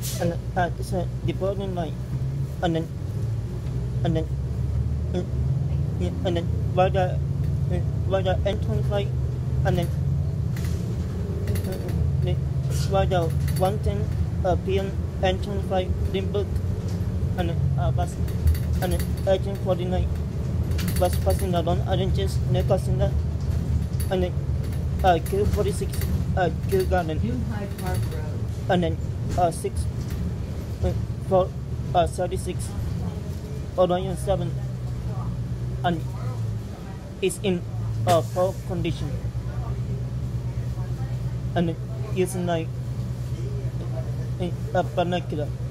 and it's a departing line, and then and then by the entrance light, and then by the 1:10 p.m. entrance light, Limburg, and bus, and agent 49 bus passing along oranges, near Cassinga, and then Q46 Q Garden, New Hyde Park Road, and then 6 for 36 Orion 7, and it's in poor condition, and using like a binocular.